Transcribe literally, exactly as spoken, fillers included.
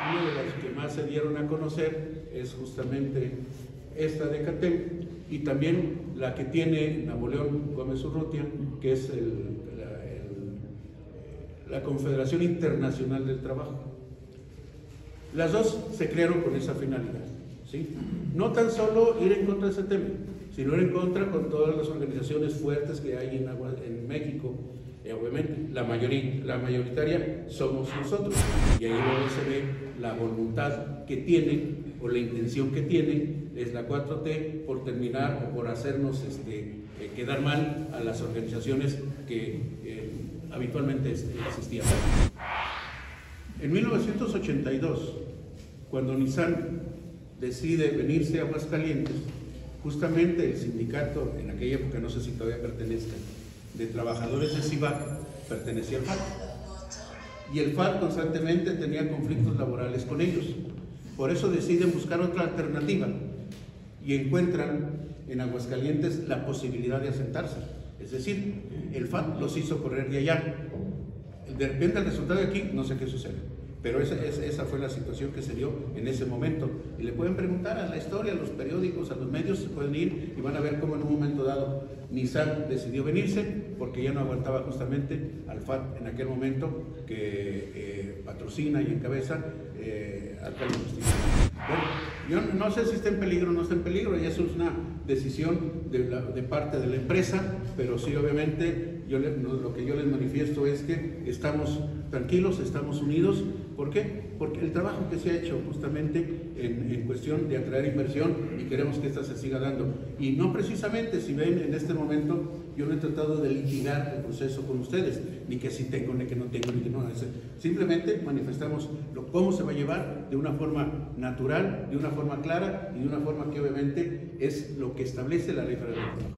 una de las que más se dieron a conocer es justamente esta de CATEM, y también la que tiene Napoleón Gómez Urrutia, que es el, la, el, la Confederación Internacional del Trabajo. Las dos se crearon con esa finalidad, ¿sí? No tan solo ir en contra de ese tema, sino ir en contra con todas las organizaciones fuertes que hay en, en México. Eh, obviamente, la, mayoría, la mayoritaria somos nosotros, y ahí luego se ve la voluntad que tienen, o la intención que tienen, es la cuatro T, por terminar o por hacernos este, eh, quedar mal a las organizaciones que eh, habitualmente existían. En mil novecientos ochenta y dos, cuando Nissan decide venirse a Aguascalientes, justamente el sindicato, en aquella época, no sé si todavía pertenezca, de trabajadores de CIVAC, pertenecía al F A R, y el F A R constantemente tenía conflictos laborales con ellos. Por eso deciden buscar otra alternativa y encuentran en Aguascalientes la posibilidad de asentarse. Es decir, el F A R los hizo correr de allá. De repente el resultado de aquí, no sé qué sucede, pero esa, esa fue la situación que se dio en ese momento. Y le pueden preguntar a la historia, a los periódicos, a los medios, se pueden ir y van a ver cómo en un momento dado Nissan decidió venirse porque ya no aguantaba justamente al F A R en aquel momento, que eh, patrocina y encabeza eh, alcalde Bustillo. Bueno, yo no sé si está en peligro o no está en peligro, ya eso es una decisión de, la, de parte de la empresa, pero sí, obviamente, yo le, lo que yo les manifiesto es que estamos tranquilos, estamos unidos. ¿Por qué? Porque el trabajo que se ha hecho justamente en, en cuestión de atraer inversión, y queremos que esta se siga dando. Y no precisamente, si ven en este momento, yo no he tratado de litigar el proceso con ustedes, ni que si tengo, ni que no tengo, ni que no. Simplemente manifestamos lo, cómo se va a llevar de una forma natural, de una forma clara y de una forma que obviamente es lo que establece la Ley Federal del Trabajo.